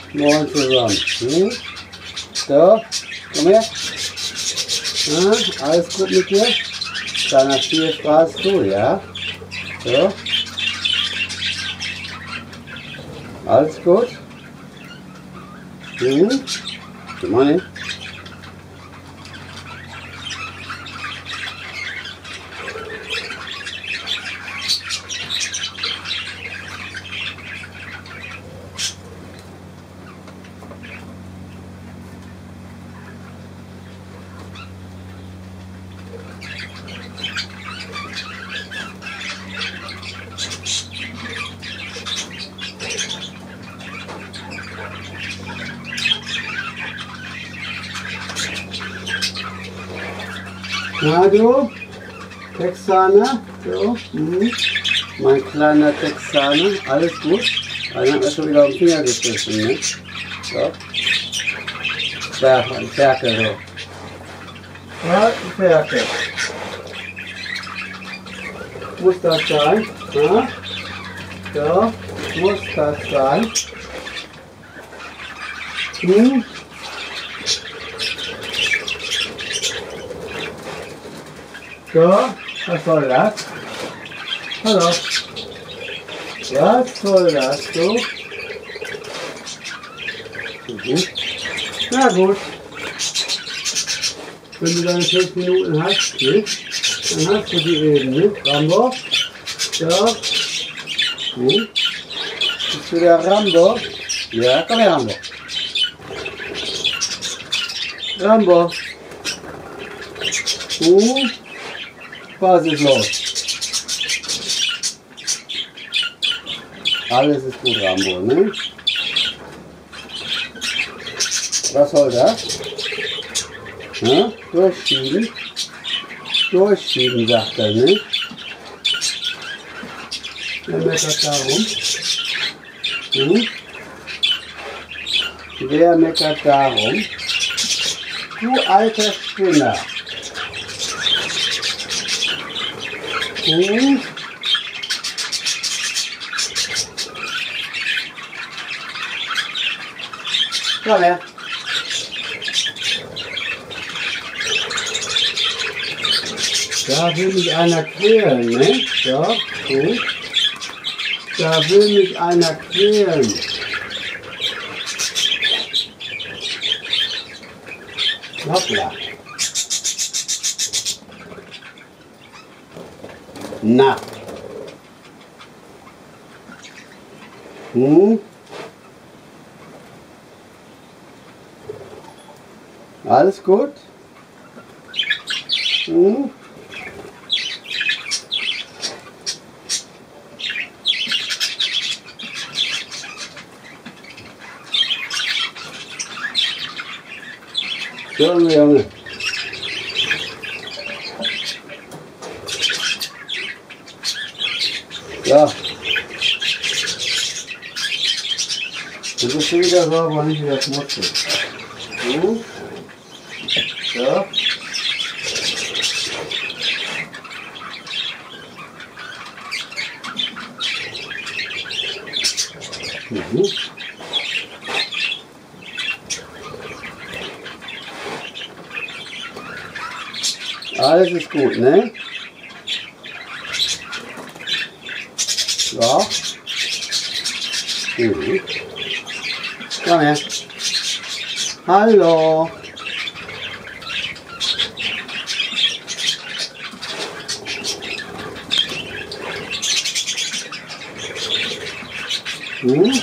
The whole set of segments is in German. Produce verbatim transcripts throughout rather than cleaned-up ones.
Moin zusammen. Hm? So, komm her. Ja, alles gut mit dir? Kleiner Spielspaß, du, ja? So. Alles gut? Hm? Good morning. Na du, Texaner, so, hm. Mein kleiner Texaner, alles gut? Einer hat mir schon wieder auf den Finger geschissen, ne? So. Ferkel, Ferkel, so. Ja, Ferkel. Muss das sein? Ja? So, muss das sein? Hm? So, was soll das? Hallo. Was soll das, du? Mhm. Na gut. Wenn du deine fünf Minuten hast, ne? Dann hast du die eben, ne? Rambo? So. Hm? Bist du der Rambo? Ja, komm her, Rambo. Rambo. Hm? Was ist los? Alles ist gut, Rambo, ne? Was soll das? Ja? Durchschieben. Durchschieben, sagt er, ne? Wer meckert darum? Hm? Wer meckert darum? Du alter Spinner. Hm? Komm her. Da will mich einer quälen, ne? So, gut. Da will mich einer quälen. Hoppla. Na. Hm? Alles gut? Hm? Junge, Junge. Ja. Du bist schon wieder sauber, aber nicht wieder schmutzig. Hm? Ja. Mhm. Alles ist gut, ne? Ja. Mhm. Komm her. Hallo. Hm?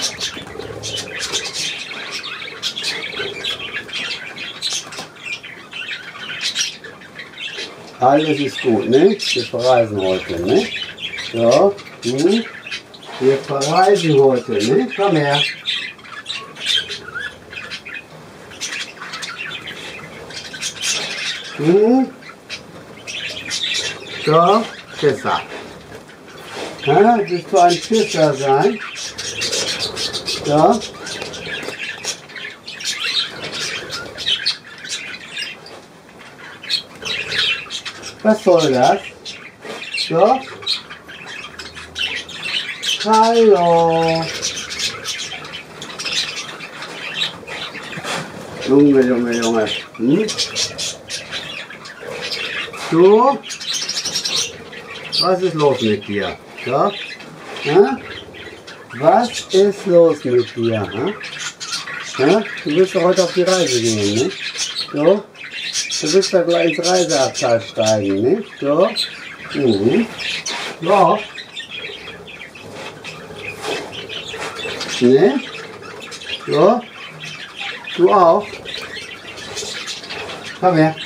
Alles ist gut, ne? Wir verreisen heute, ne? So, hm? Wir verreisen heute, ne? Komm her. Hm? So, Schisser. Ja, willst du ein Schisser sein? So. Was soll das? So. Hallo. Junge, Junge, Junge. Hm? Du? Was ist los mit dir? So? Ja? Was ist los mit dir? Ha? Ja? Du willst doch heute auf die Reise gehen, ne? So? Du willst da gleich ins Reiseabteil steigen, ne? So? Mhm. Ja. Ne? So? Du auch? Komm her.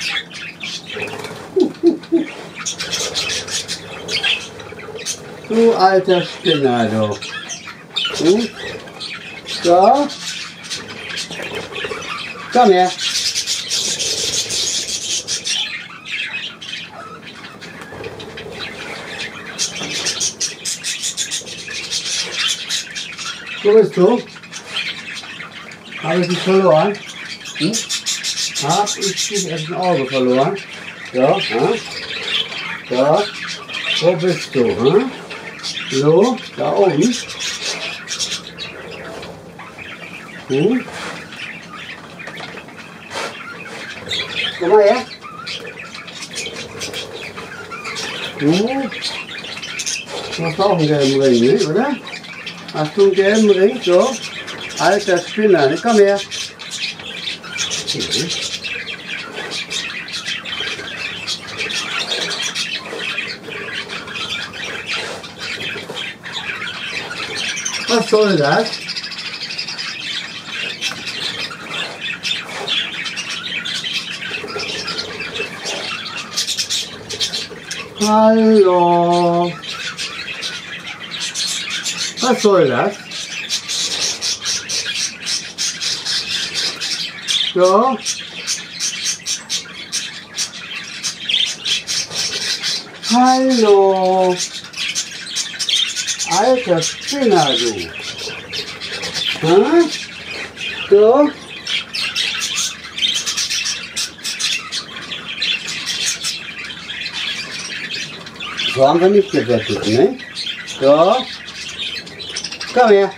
Du alter Spinner, du. Hm? So. Komm her. Wo bist du? Habe ich dich verloren? Hm? Hab ich dich aus dem Auge verloren? Ja, ja. Ja. Wo bist du? Hm? So, da oben. Hm? Komm mal her. Hm? Du hast auch einen gelben Ring, ne, oder? Hast du einen gelben Ring? So. Alter Spinner, ne? Komm her. Mhm. Was soll das? Hallo. Was soll das? So. Hallo. Alter Spinner, du. Ha? So. So haben wir nicht gewettet, ne? So. Komm her.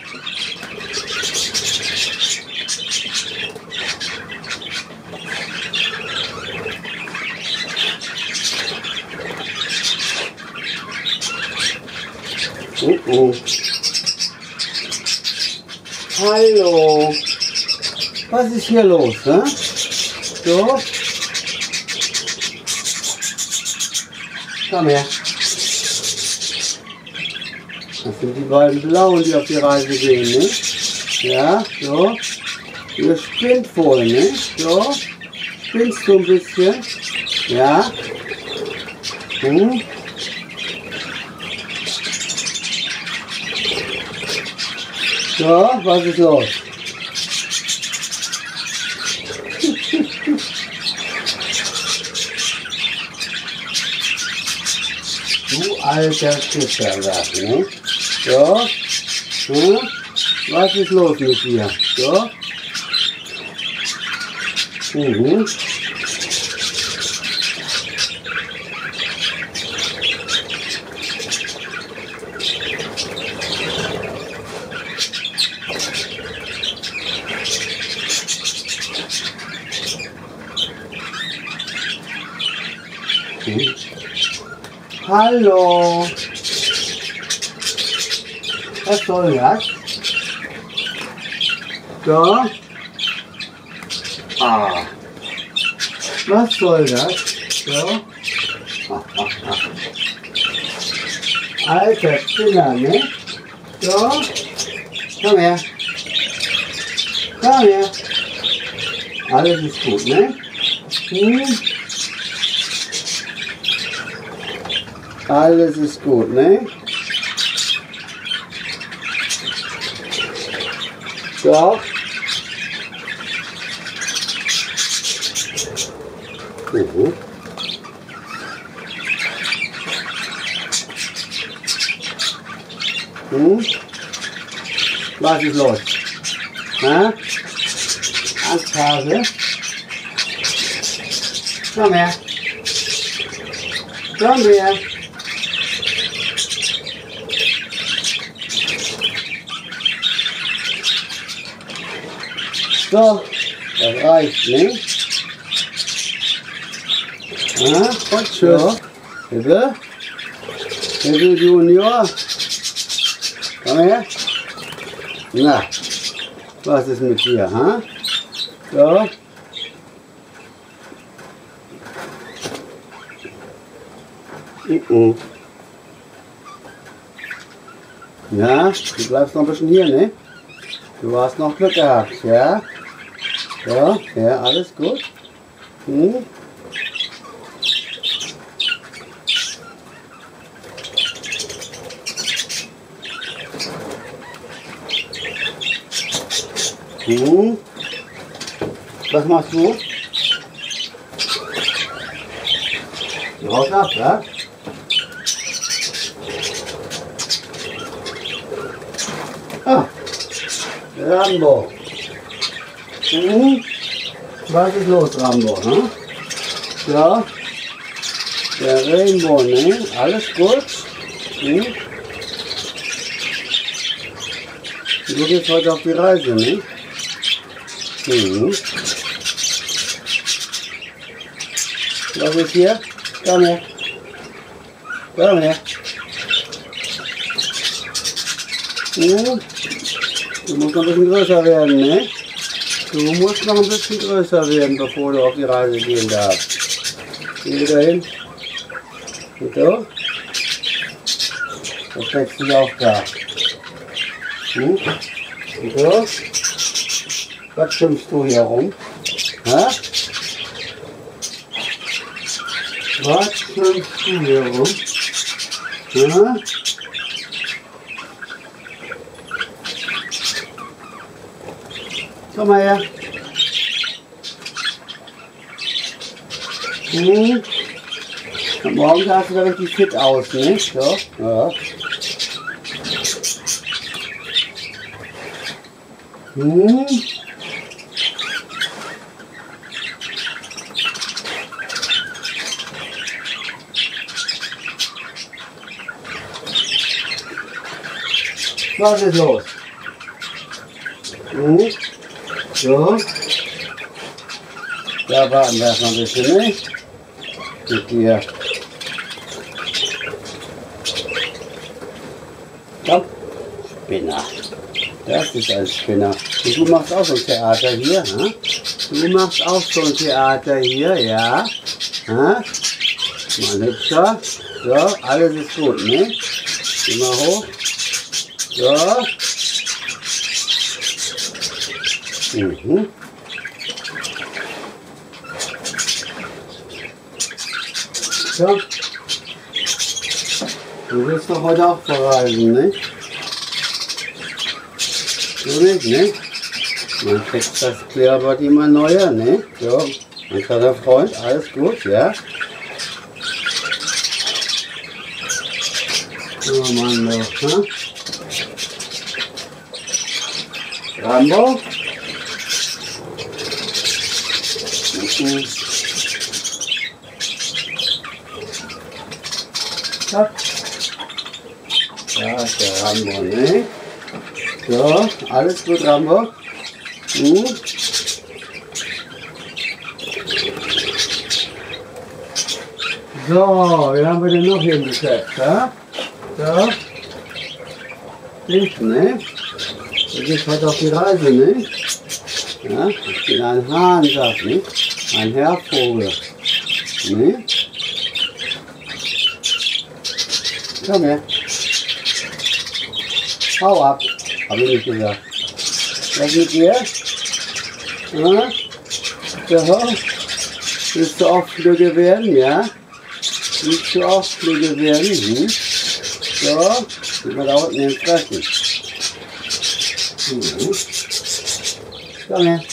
Oh oh. Hallo. Was ist hier los, ne? So. Komm her. Das sind die beiden Blauen, die auf die Reise gehen, ne? Ja, so. Ihr spinnt wohl, ne? So. Spinnst du ein bisschen? Ja. Hm. So, was ist los? Du alter Fischersack, ne? So. Hm? Was ist los mit dir? So. Mhm. Hm. Hallo. Was soll das? So. Ah. Was soll das? So. Ah, ah, ah. Alter Spinner, ne? So. Komm her. Komm her. Alles ist gut, ne? Hm. Alles ist gut, ne? So. Mhm. Hm? Was ist los? Ha? Angsthase? Komm her. Komm her. So, Das reicht, ne? Ja, und tschüss. So. Bitte? Bitte, Junior. Komm her. Na, was ist mit dir, ha? So. Uh-uh. Ja, du bleibst noch ein bisschen hier, ne? Du hast noch Glück gehabt, ja? Ja, ja, alles gut. Hm? Hm? Was machst du? Du haust ab, ja? Ah, Rambo. Hm? Was ist los, Rambo? Ne? Ja, der Rainbow, ne? Alles gut? Hm? Du gehst heute auf die Reise, ne? Mhm. Was ist hier? Komm her. Komm her. Mhm. Du musst noch ein bisschen größer werden, ne? Du musst noch ein bisschen größer werden, bevor du auf die Reise gehen darfst. Geh wieder hin. Und so. Das wächst dich auch da. Hm? Und so. Was schimpfst du hier rum? Ha? Was schimpfst du hier rum? Ha? Komm mal her. Hm. Und morgen sahst du da richtig fit aus, ne? So. Ja. Hm. Was ist los? Hm? So. Da warten wir erstmal ein bisschen, ne? Mit dir. Komm. Spinner. Das ist ein Spinner. Und du machst auch so ein Theater hier, hm? Du machst auch so ein Theater hier, ja? Hm? Mein Hübscher. So, alles ist gut, ne? Geh mal hoch. So. Mhm. So. Du willst doch heute auch verreisen, ne? Du nicht, ne? Man kriegt das Kleeblatt immer neuer, ne? So, mein kleiner Freund, alles gut, ja? Oh Mann, doch, ne? Rambo? Mhm. Ja. Da ist der Rambo, ne? So, alles gut, Rambo? Mhm. So, wie haben wir denn noch hier im Geschäft, ja? So. Nicht, ne? Du gehst heute auf die Reise, ne? Ja, ich bin ein Hahn, sagt, ne? Ein Hervogel. Ne? Komm her. Hau ab, hab ich nicht gesagt. Was mit dir? Ja? So. Willst du auch Flügge werden, ja? Willst du auch Flügge werden? Hm? So, gehen wir da unten hin fressen. Mhm. Komm her.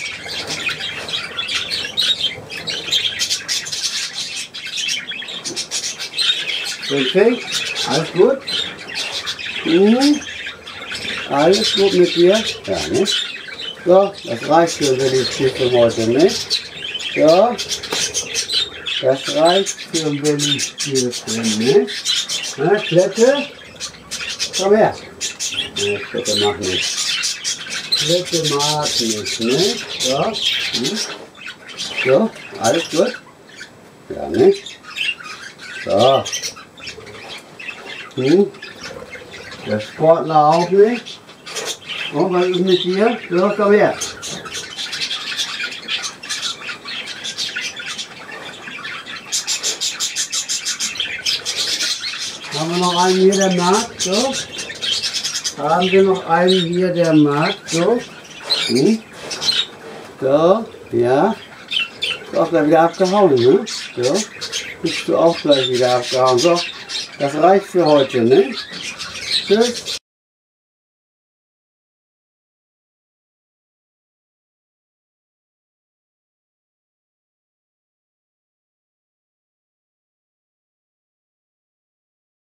Perfekt, alles gut? Mhm. Alles gut mit dir? Ja, ne? So, das reicht für ein Willi-Tierchen heute, ne? So, das reicht für ein Willi-Tierchen, ne? Na, Klette? Komm her. Ne, Klette mach nicht. dritte mag nicht, ne? So. Hm. So, alles gut? Ja, ne? So. Hm. Der Sportler auch nicht. Und was ist mit dir? So, komm her. Haben wir noch einen hier, der mag? So. Haben wir noch einen hier, der mag? So. Hm. So, ja. Ist auch gleich wieder abgehauen, ne? So. Bist du auch gleich wieder abgehauen. So. Das reicht für heute, ne? Tschüss.